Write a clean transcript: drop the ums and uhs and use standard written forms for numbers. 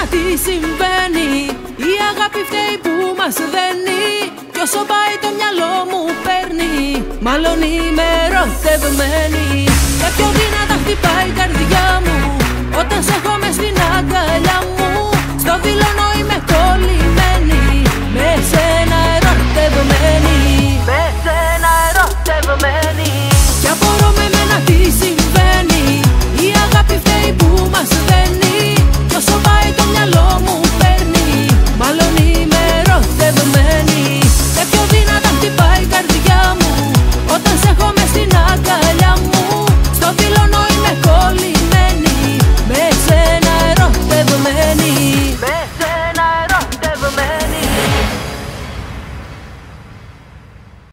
τι συμβαίνει. Η αγάπη φταίει που μας δένει. Κι όσο πάει το μυαλό μου παίρνει, μάλλον είμαι ερωτευμένη. Και πιο δυνατά χτυπάει η καρδιά μου όταν σε έχω μες στην αγκαλιά μου.